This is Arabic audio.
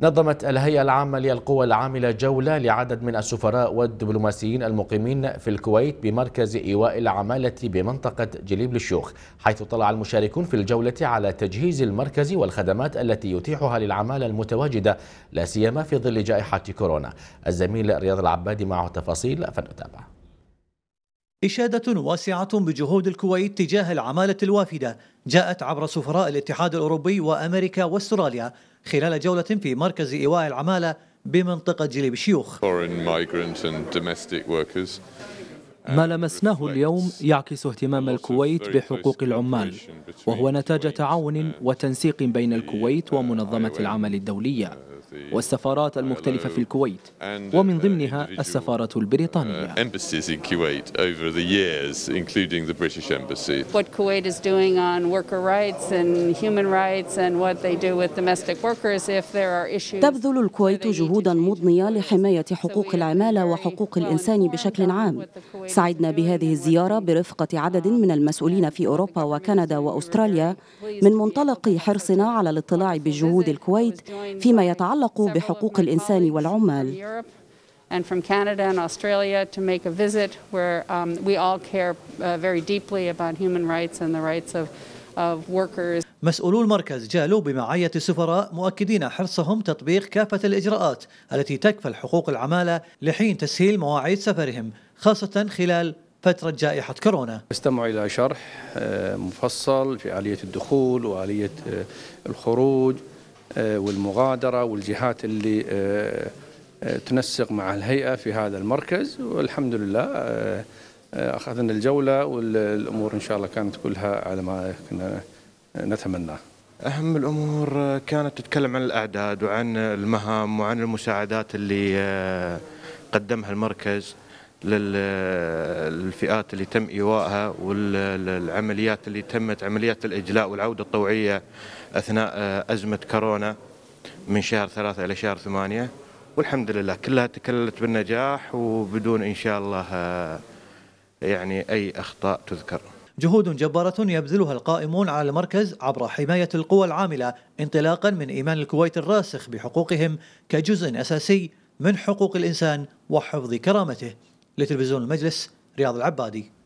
نظمت الهيئة العامة للقوى العاملة جولة لعدد من السفراء والدبلوماسيين المقيمين في الكويت بمركز إيواء العمالة بمنطقة جليب للشيوخ، حيث اطلع المشاركون في الجولة على تجهيز المركز والخدمات التي يتيحها للعمالة المتواجدة لا سيما في ظل جائحة كورونا. الزميل رياض العبادي معه تفاصيل فنتابع. إشادة واسعة بجهود الكويت تجاه العمالة الوافدة جاءت عبر سفراء الاتحاد الأوروبي وأمريكا واستراليا خلال جولة في مركز إيواء العمالة بمنطقة جليب الشيوخ. ما لمسناه اليوم يعكس اهتمام الكويت بحقوق العمال، وهو نتاج تعاون وتنسيق بين الكويت ومنظمة العمل الدولية والسفارات المختلفة في الكويت، ومن ضمنها السفارة البريطانية. What Kuwait is doing on worker rights and human rights and what they do with domestic workers if there are issues. تبذل الكويت جهودا مضنية لحماية حقوق العمالة وحقوق الإنسان بشكل عام. سعدنا بهذه الزيارة برفقة عدد من المسؤولين في أوروبا وكندا وأستراليا من منطلق حرصنا على الاطلاع بجهود الكويت فيما يتعلق بحقوق الإنسان والعمال. And from Canada and Australia to make a visit where we all care very deeply about human rights and the rights of workers. مسؤولو المركز جالوا بمعية السفراء مؤكدين حرصهم تطبيق كافة الإجراءات التي تكفل حقوق العمالة لحين تسهيل مواعيد سفرهم خاصة خلال فترة جائحة كورونا. استمعوا إلى شرح مفصل في آلية الدخول وآلية الخروج والمغادرة والجهات اللي تنسق مع الهيئة في هذا المركز، والحمد لله أخذنا الجولة والأمور إن شاء الله كانت كلها على ما كنا نتمناه. أهم الأمور كانت تتكلم عن الأعداد وعن المهام وعن المساعدات اللي قدمها المركز للفئات اللي تم إيواءها والعمليات اللي تمت، عمليات الإجلاء والعودة الطوعية أثناء أزمة كورونا من شهر 3 إلى شهر 8، والحمد لله كلها تكللت بالنجاح وبدون إن شاء الله يعني أي أخطاء تذكر. جهود جبارة يبذلها القائمون على المركز عبر حماية القوى العاملة انطلاقا من إيمان الكويت الراسخ بحقوقهم كجزء أساسي من حقوق الإنسان وحفظ كرامته. لتلفزيون المجلس، رياض العبادي.